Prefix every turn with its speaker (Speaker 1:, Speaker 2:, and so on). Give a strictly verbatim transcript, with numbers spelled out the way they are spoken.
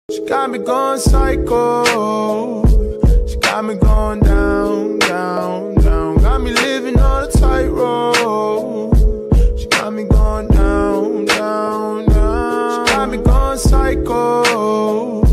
Speaker 1: She got me going psycho. She got me going down, down, down. Got me living on a tightrope. She got me going down, down, down. She got me going psycho.